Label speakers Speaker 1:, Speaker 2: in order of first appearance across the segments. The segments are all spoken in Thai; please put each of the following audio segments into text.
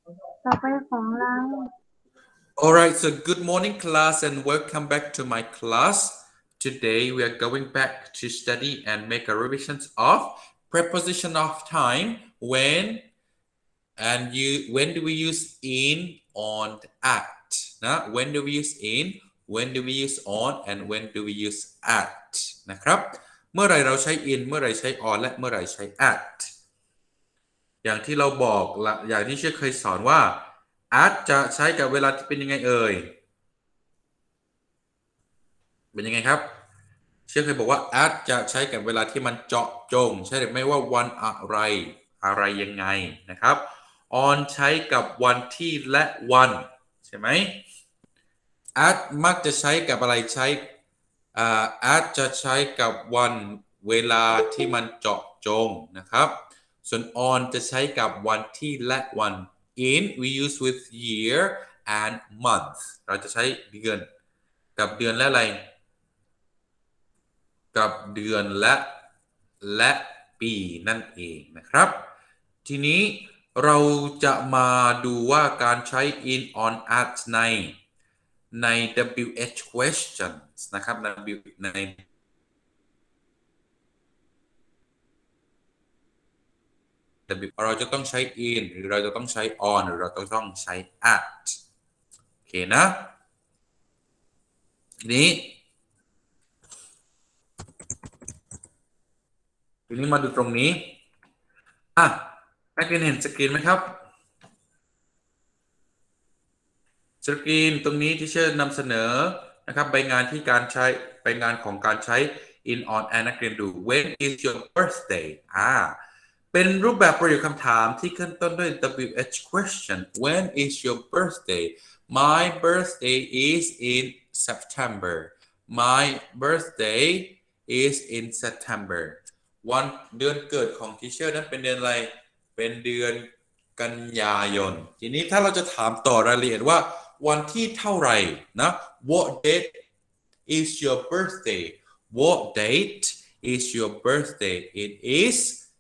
Speaker 1: ต่อไปของเรา
Speaker 2: Alright, so good morning class and welcome back to my class. Today we are going back to study and make a revision of preposition of time when do we use in, on, at นะ when do we use in, when do we use on and when do we use at นะครับเมื่อไหร่เราใช้ in เมื่อไหร่ใช้ on และเมื่อไหร่ใช้ at อย่างที่เราบอกอย่างที่เชื่อเคยสอนว่า at จะใช้กับเวลาที่เป็นยังไงเอ่ยเป็นยังไงครับเชื่อเคยบอกว่า at จะใช้กับเวลาที่มันเจาะจงใช่หรือไม่ว่าวันอะไรยังไงนะครับ on ใช้กับวันที่และวันใช่ไหม at มักจะใช้กับอะไรใช้ at จะใช้กับวันเวลาที่มันเจาะจงนะครับส่วน on จะใช้กับวันที่และวัน in we use with year and month เราจะใช้เดือนกับเดือนและอะไรกับเดือนและปีนั่นเองนะครับทีนี้เราจะมาดูว่าการใช้ in on at ใน WH questions นะครับในเราจะต้องใช้ in หรือเราจะต้องใช้ on หรือเราต้องใช้ at โอเคนะทีนี้มาดูตรงนี้นักเรียนเห็นสกรีนไหมครับสกรีนตรงนี้ที่เชิญนำเสนอนะครับใบงานที่การใช้ใบงานของการใช้ in on and นักเรียนดู when is your birthday เป็นรูปแบบประโยคคำถามที่ขึ้นต้นด้วย WH question when is your birthday my birthday is in September my birthday is in September วันเดือนเกิดของทีเชอร์นั้นเป็นเดือนอะไรเป็นเดือนกันยายนทีนี้ถ้าเราจะถามต่อรายละเอียดว่าวันที่เท่าไหร่นะ what date is your birthday what date is your birthday it is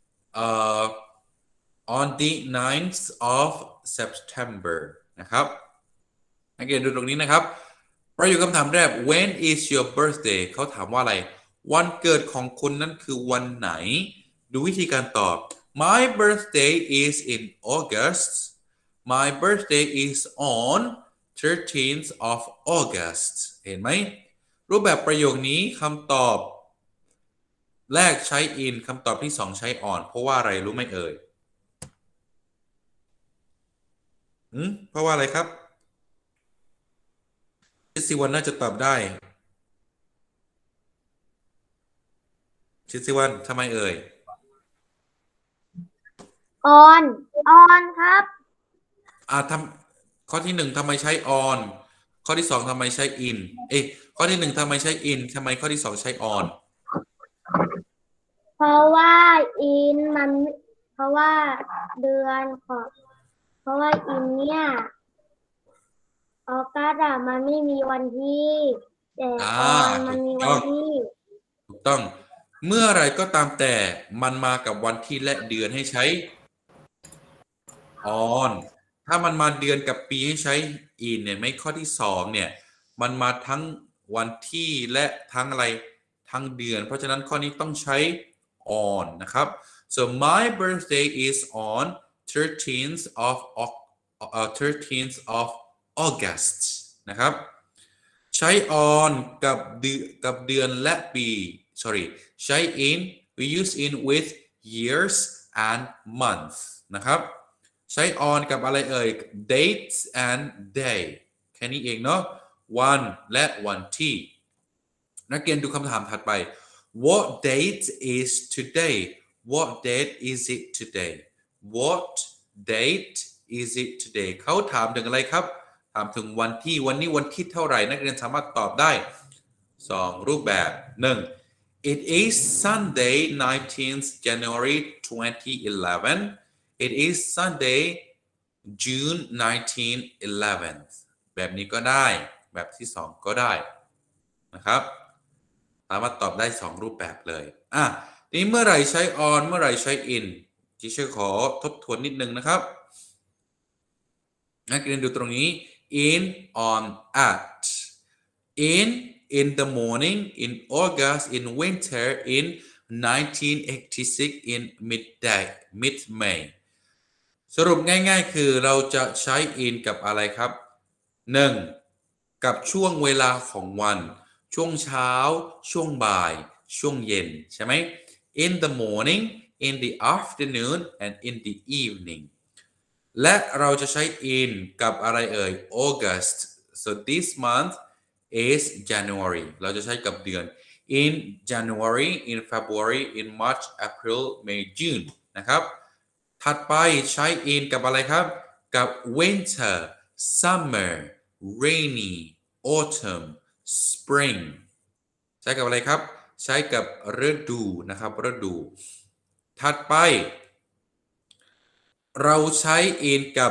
Speaker 2: on the 9th of September นะครับนักเรียนดูตรงนี้นะครับประโยคคำถามแรก when is your birthday เขาถามว่าอะไรวันเกิดของคุณนั้นคือวันไหนดูวิธีการตอบ my birthday is in August my birthday is on 13th of August เห็นไหมรูปแบบประโยคนี้คำตอบแรกใช้ in คำตอบที่สองใช้ on เพราะว่าอะไรรู้ไหมเอ่ยเพราะว่าอะไรครับชิวันน่าจะตอบได้ชิวันทำไมเอ่ย
Speaker 1: on ครับ
Speaker 2: ข้อที่หนึ่งทำไมใช้ on ข้อที่สองทำไมใช้ in ข้อที่หนึ่งทำไมใช้ in ทำไมข้อที่สองใช้ on
Speaker 1: เพราะว่า in มันเพราะว่าเดือนเพราะว่า in เนี่ยออกัสมันไม่มีวันที่แต่ on มันมีวันที่
Speaker 2: ถูกต้องเมื่อไรก็ตามแต่มันมากับวันที่และเดือนให้ใช้ on ถ้ามันมาเดือนกับปีให้ใช้ in เนี่ยไม่ข้อที่สองเนี่ยมันมาทั้งวันที่และทั้งอะไรทั้งเดือนเพราะฉะนั้นข้อนี้ต้องใช้ on นะครับ so my birthday is on 13th of August นะครับใช้ on กับเดือนและปี sorry ใช้ in we use in with years and months นะครับใช้ on กับอะไรเอ่ย dates and day แค่นี้เองเนาะวันและวันที่นักเรียนดูคำถามถัดไป what date is today what date is it today what date is it today เขาถามถึงอะไรครับถามถึงวันที่วันนี้วันที่เท่าไหร่นักเรียนสามารถตอบได้2รูปแบบ1 it is Sunday 19th January 2011 it is Sunday June 1911 แบบนี้ก็ได้แบบที่2ก็ได้นะครับสามารถตอบได้2รูปแบบเลยนี้เมื่อไหร่ใช้ on เมื่อไหร่ใช้ in ที่ช่วยขอทบทวนนิดนึงนะครับนักเรียนดูตรงนี้ in on at in the morning in August in winter in 1986 in mid May สรุปง่ายๆคือเราจะใช้ in กับอะไรครับ 1. กับช่วงเวลาของวันช่วงเช้าช่วงบ่ายช่วงเย็นใช่ไหม in the morning in the afternoon and in the evening และเราจะใช้ in กับอะไรเอ่ย August so this month is January เราจะใช้กับเดือน in January in February in March April May June นะครับถัดไปใช้ in กับอะไรครับกับ winter summer rainy autumn spring ใช้กับอะไรครับใช้กับฤดูนะครับฤดูถัดไปเราใช้ in กับ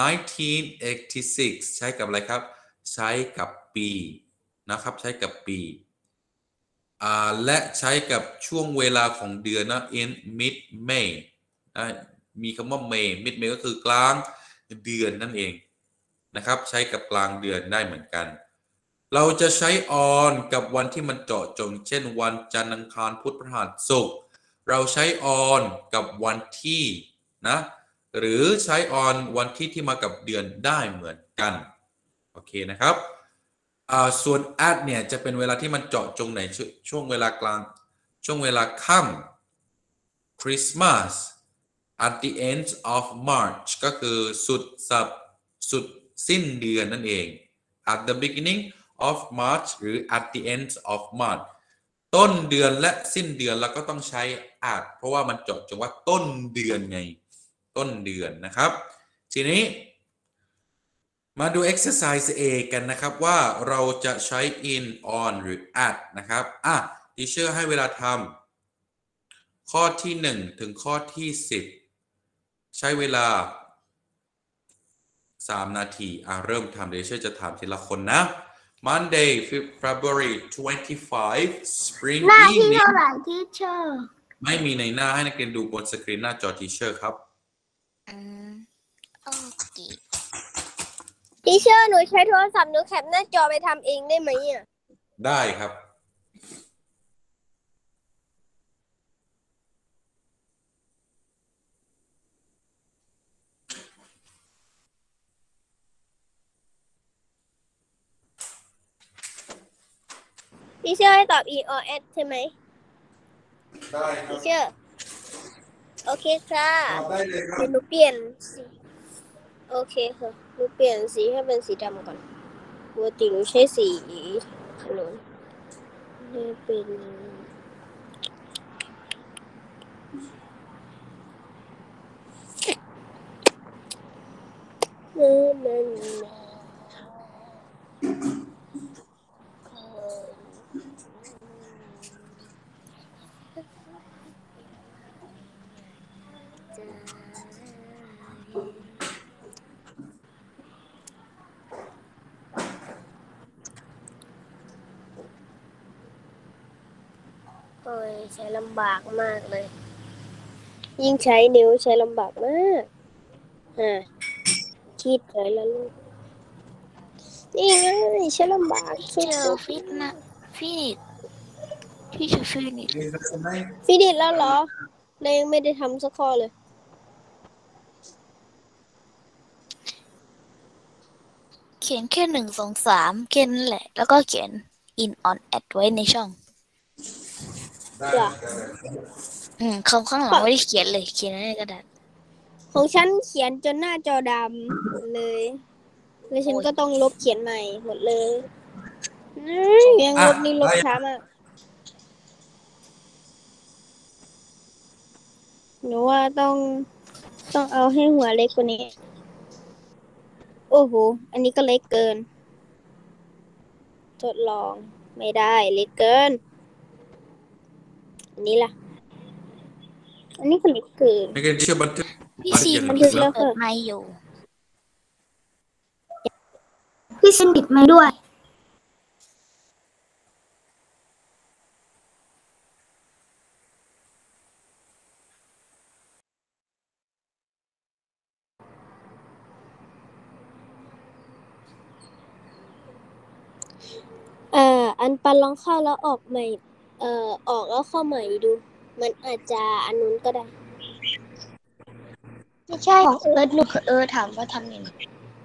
Speaker 2: 1986 ใช้กับอะไรครับใช้กับปีนะครับใช้กับปีและใช้กับช่วงเวลาของเดือนนะ in mid May มีคำว่า May mid May ก็คือกลางเดือนนั่นเองนะครับใช้กับกลางเดือนได้เหมือนกันเราจะใช้ on กับวันที่มันเจาะจงเช่นวันจันทร์อังคารพุธพฤหัสศุกร์เราใช้ on กับวันที่นะหรือใช้ on วันที่มากับเดือนได้เหมือนกันโอเคนะครับส่วน at เนี่ยจะเป็นเวลาที่มันเจาะจงในช่วงเวลากลางช่วงเวลาค่ำ Christmas at the end of March ก็คือสุดสิ้นเดือนนั่นเอง at the beginning of March หรือ at the end of March ต้นเดือนและสิ้นเดือนเราก็ต้องใช้ at เพราะว่ามันเจาะจงว่าต้นเดือนไงต้นเดือนนะครับทีนี้มาดู exercise A กันนะครับว่าเราจะใช้ in on หรือ at นะครับteacher ให้เวลาทำข้อที่1ถึงข้อที่10ใช้เวลา3 นาทีเริ่มทำteacherจะถามทีละคนนะ Monday February 25 Spring
Speaker 1: หน้าที่
Speaker 2: Evening
Speaker 1: เท่าไหร่ที่เชอร์
Speaker 2: ไม่มีในหน้าให้นักเรียนดูบนสกรีนหน้าจอ teacher ครับ
Speaker 3: โอเคพี่เชื่อหนูใช้โทรศัพท์หนูแคปหน้าจอไปทำเองได้ไหมอ่ะ
Speaker 2: ได้ครับ
Speaker 3: พี่เชื่อให้ตอบ e or s ใช่ไหม
Speaker 2: ได้ครับ
Speaker 3: พี่เชื่อโอเคค่ะ
Speaker 2: ตอบได้เลยครับ
Speaker 3: เดี๋ยวหนูเปลี่ยนสีโอเคค่ะหนูเปลี่ยนสีให้เป็นสีดำก่อนปกติหนูใช้สีขนนให้เป็นโอ้ยใช้ลำบากมากเลย ยิ่งใช้นิ้วใช้ลำบากมากคิดเลยแล้วลูกนี่ไงใช้ลำบาก
Speaker 4: เจอฟิตนะพี่ชื่อฟินิช
Speaker 3: ฟินิชแล้วเหรอเลยยังไม่ได้ทำสักข้อเลย
Speaker 4: เขียนแค่1 2 3แค่นั้นแหละแล้วก็เขียน in on at ไว้ในช่องคำข้างหลังไม่ได้เขียนเลยเขียนในกระดาษ
Speaker 3: ของฉันเขียนจนหน้าจอดำเลยแล้วฉันก็ต้องลบเขียนใหม่หมดเลยยังลบนี่ลบช้ามากหนูว่าต้องเอาให้หัวเล็กกว่านี้โอ้โหอันนี้ก็เล็กเกินทดลองไม่ได้เล็กเกินอันนี้ล่ะอันนี้ก็เล็กเกิน
Speaker 2: นักเรียนเชื่อบันทึก
Speaker 4: พี่ซี
Speaker 3: บันทึกแล้ว
Speaker 4: เปิดไมค์อยู่
Speaker 1: พี่ซินปิดไมค์ด้วย
Speaker 3: อันปันลองเข้าแล้วออกใหม่ออกแล้วเข้าใหม่ดูมันอาจจะอันนู้นก็ได้
Speaker 4: ไม่ใช่ของเอิร์ธหนูถามว่าทำยังไง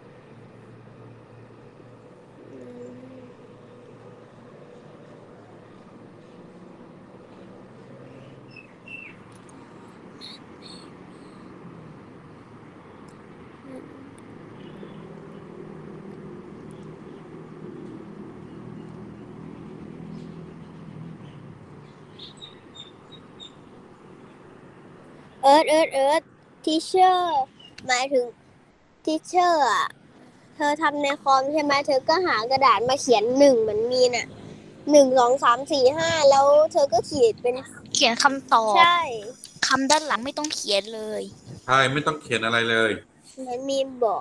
Speaker 3: เอิร์ธทีเชอร์หมายถึงทีเชอร์อ่ะเธอทำในคอมใช่ไหมเธอก็หากระดาษมาเขียน1เหมือนมีน่ะ1 2 3 4 5แล้วเธอก็เขียนเป็น
Speaker 4: เขียนคำตอบ
Speaker 3: ใช่
Speaker 4: คำด้านหลังไม่ต้องเขียนเลย
Speaker 2: ใช่ไม่ต้องเขียนอะไรเลย
Speaker 3: เหมือนมีบอก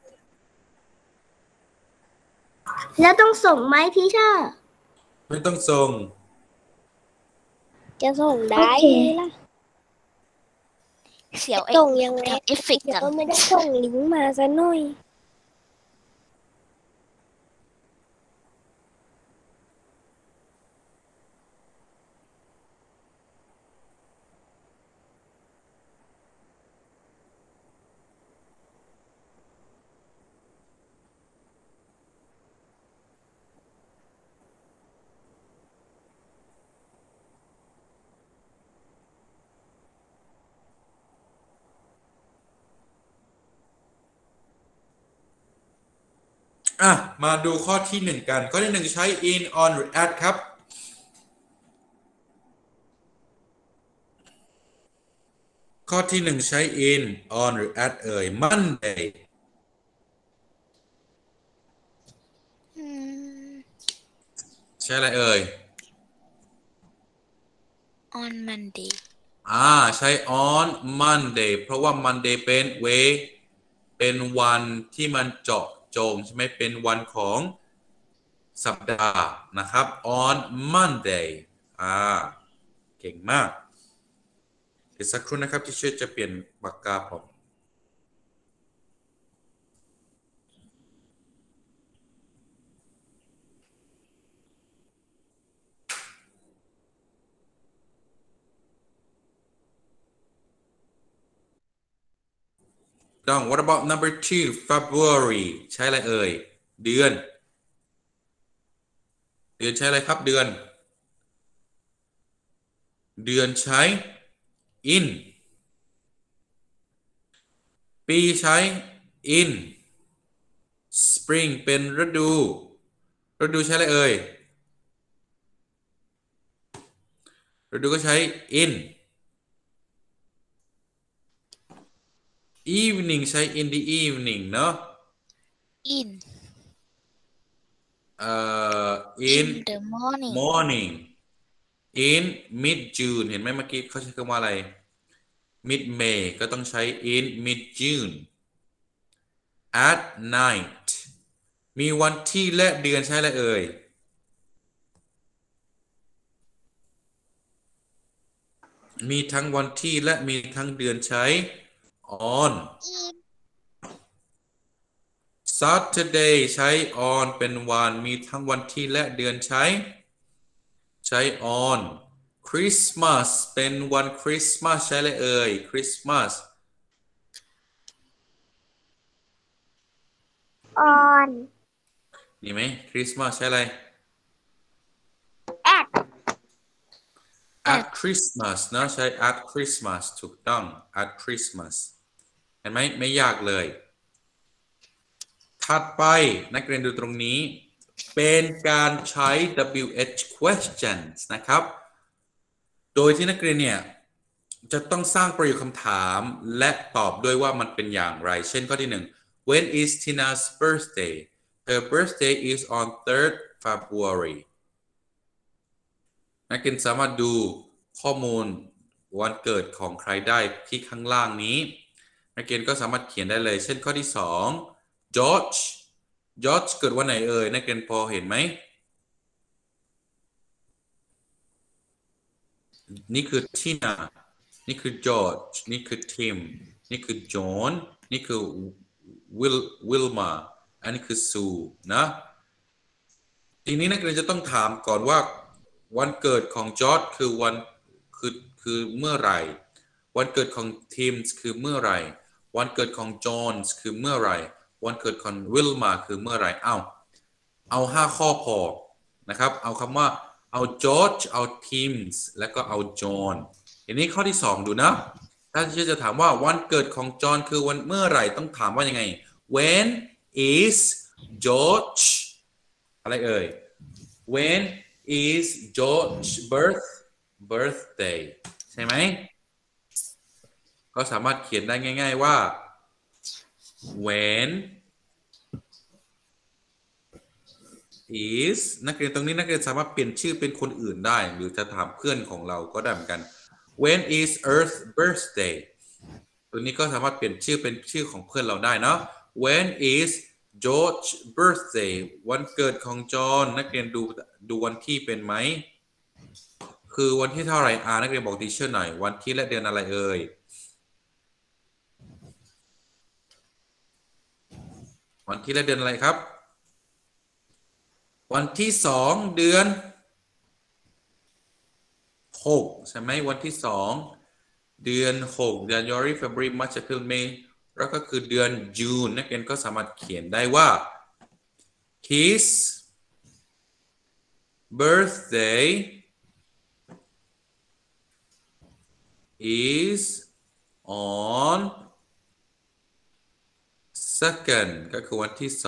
Speaker 1: แล้วต้องส่งไหมพี่เชอร์
Speaker 2: ไม่ต้องส่ง
Speaker 3: จะส่งได้ไหมล่ะ
Speaker 4: เสียว
Speaker 3: ส่งยังไง
Speaker 4: เอฟเฟกต์จัง
Speaker 3: ก็ไม่ได้ส่งลิงก์มาซะหน่อย
Speaker 2: มาดูข้อที่1กันข้อที่1ใช้ in on หรือ at ครับข้อที่1ใช้ in on หรือ at เอ่ย Monday ใช่อะไรเอ่ย
Speaker 4: on Monday
Speaker 2: ใช้ on Monday เพราะว่า Monday เป็นวันที่มันเจาะจงใช่ไหมเป็นวันของสัปดาห์นะครับ on Monday เก่งมากเดี๋ยวสักครู่นะครับที่ช่วยจะเปลี่ยนปากกาผมต้อง what about number 2 February ใช้อะไรเอ่ยเดือนใช้อะไรครับเดือนใช้ in ปีใช้ in spring เป็นฤดูใช้อะไรเอ่ยฤดูก็ใช้ in evening ใช้ in the evening เนอะ
Speaker 4: in
Speaker 2: in
Speaker 4: the morning
Speaker 2: in mid June เห็นไหมเมื่อกี้เขาใช้คำว่าอะไร mid May ก็ต้องใช้ in mid June at night มีวันที่และเดือนใช้อะไรเอ่ยมีทั้งวันที่และมีทั้งเดือนใช้ on Saturday ใช้ on เป็นวันมีทั้งวันที่และเดือนใช้ on Christmas เป็นวันคริสต์มาสใช่เลยเอ่ย Christmas
Speaker 1: on
Speaker 2: นี่ไหม Christmas ใช่อะไร at Christmas นะใช้ at Christmas ถูกต้อง at Christmas เห็นไหมไม่ยากเลยถัดไปนักเรียนดูตรงนี้เป็นการใช้ WH questions นะครับโดยที่นักเรียนเนี่ยจะต้องสร้างประโยคคำถามและตอบด้วยว่ามันเป็นอย่างไรเช่นข้อที่1 When is Tina's birthday? Her birthday is on 3rd February นักเรียนสามารถดูข้อมูลวันเกิดของใครได้ที่ข้างล่างนี้นักเรียนก็สามารถเขียนได้เลยเช่นข้อที่2 George เกิดวันไหนเอ่ยนักเรียนพอเห็นไหมนี่คือ Tina นี่คือ George นี่คือ Tim นี่คือ John นี่คือ Wilma อันนี้คือ Sue นะทีนี้นักเรียนจะต้องถามก่อนว่าวันเกิดของจอร์จคือเมื่อไหร่วันเกิดของทีมส์คือเมื่อไหร่วันเกิดของจอห์นส์คือเมื่อไหร่วันเกิดของวิลมาคือเมื่อไหร่เอา5ข้อพอนะครับเอาคำว่าเอาจอร์จเอาทีมส์แล้วก็เอาจอห์นทีนี้ข้อที่2ดูนะถ้าจะถามว่าวันเกิดของจอห์นคือวันเมื่อไหร่ต้องถามว่ายังไง When is George อะไรเอ่ย When is George birthday ใช่ไหมก็สามารถเขียนได้ง่ายๆว่า when is นักเรียนตรงนี้นักเรียนสามารถเปลี่ยนชื่อเป็นคนอื่นได้หรือจะถามเพื่อนของเราก็ได้เหมือนกัน when is Earth's birthday ตัวนี้ก็สามารถเปลี่ยนชื่อเป็นชื่อของเพื่อนเราได้เนาะ when is George birthday วันเกิดของจอห์นนักเรียนดูวันที่เป็นไหมคือวันที่เท่าไหร่นักเรียนบอกทีเชอร์หน่อยวันที่และเดือนอะไรเอ่ยวันที่และเดือนอะไรครับวันที่2เดือน6ใช่ไหมวันที่2เดือน6 January February March April May แล้วก็คือเดือน June นักเรียนก็สามารถเขียนได้ว่า his birthday is on second ก็คือวันที่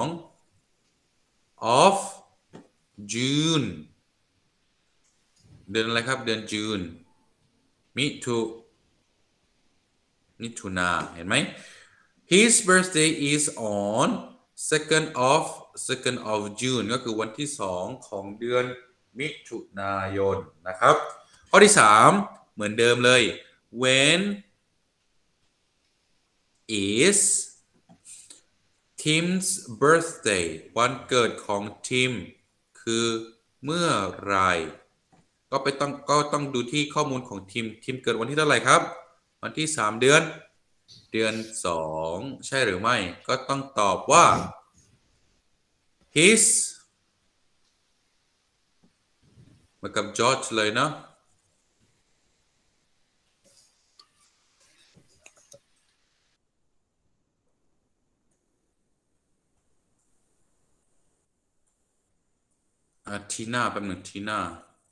Speaker 2: 2 of June เดือนอะไรครับเดือน June มิถุนาเห็นไหม His birthday is on second of June ก็คือวันที่2ของเดือนมิถุนายนนะครับข้อที่3เหมือนเดิมเลย when is Tim's birthday วันเกิดของทิมคือเมื่อไรก็ต้องดูที่ข้อมูลของทิมเกิดวันที่เท่าไหร่ครับวันที่3เดือน2ใช่หรือไม่ก็ต้องตอบว่า his เหมือนกับจอร์จเลยเนาะทีน่าแป๊บหนึ่งทีน่า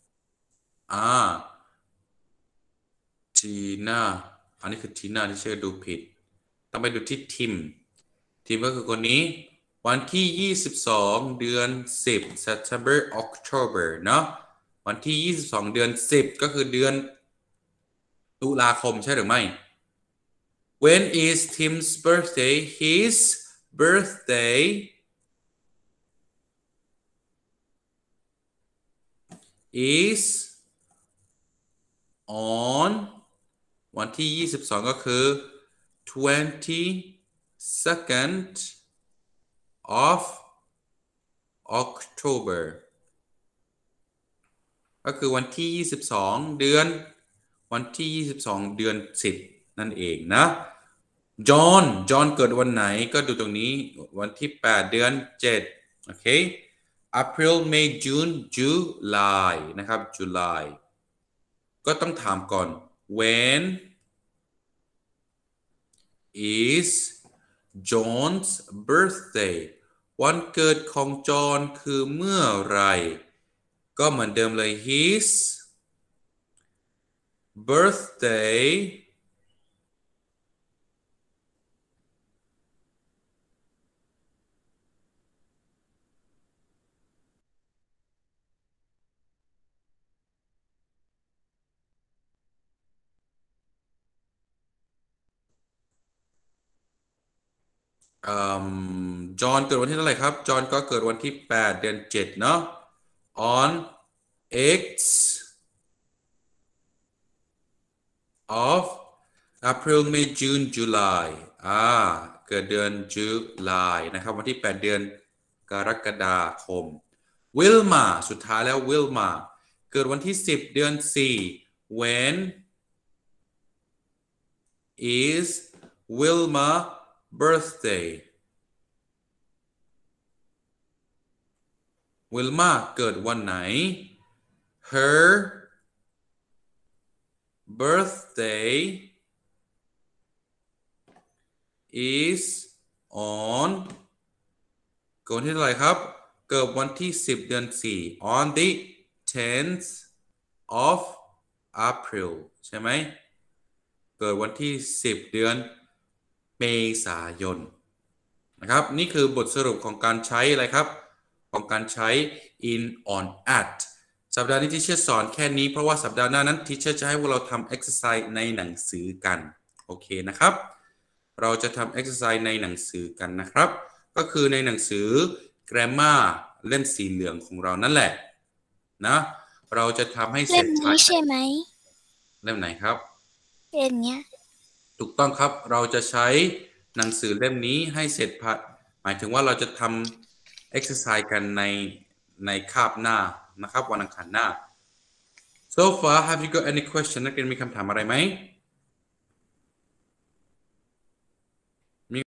Speaker 2: อันนี้คือทีน่าที่เชื่อดูผิดต้องไปดูที่ทิมก็คือคนนี้วันที่22เดือน10 September October เนาะวันที่22เดือน10ก็คือเดือนตุลาคมใช่หรือไม่ When is Tim's birthday His birthday is on วันที่22ก็คือ 22nd of October ก็คือวันที่22เดือนวันที่22เดือน10นั่นเองนะจอห์นเกิดวันไหนก็ดูตรงนี้วันที่8เดือน7โอเคApril May June July นะครับ July ก็ต้องถามก่อน When is John's birthday วันเกิดของจอห์นคือเมื่อไรก็เหมือนเดิมเลย his birthdayจอห์นเกิดวันที่เท่าไหร่ครับจอห์นก็เกิดวันที่8เดือน7เนาะ on X of April May June July เกิดเดือน July นะครับวันที่8เดือนกรกฎาคม Wilma สุดท้ายแล้ว Wilma เกิดวันที่10เดือน4 When is Wilma birthday Wilma เกิดวันไหน Her birthday is on เกิดวันที่เท่าไหร่ครับเกิดวันที่10เดือน4 on the 10th of April ใช่ไหมเกิดวันที่10เดือนเมษายนนะครับนี่คือบทสรุปของการใช้อะไรครับของการใช้ in on at สัปดาห์นี้ที่เชื่อสอนแค่นี้เพราะว่าสัปดาห์หน้านั้นที่เชื่อจะให้พวกเราทำ exercise ในหนังสือกันโอเคนะครับเราจะทำ exercise ในหนังสือกันนะครับก็คือในหนังสือ grammar เล่มสีเหลืองของเรานั่นแหละนะเราจะทำให้เสร็
Speaker 4: เล่
Speaker 2: จ
Speaker 4: มนี้ใช่ไหม
Speaker 2: เล่มไหนครับ
Speaker 4: เล่มเนี้ย
Speaker 2: ถูกต้องครับเราจะใช้หนังสือเล่มนี้ให้เสร็จหมายถึงว่าเราจะทำ exercise กันในคาบหน้านะครับวันอังคารหน้า so far have you got any question นักเรียนมีคำถามอะไรไหม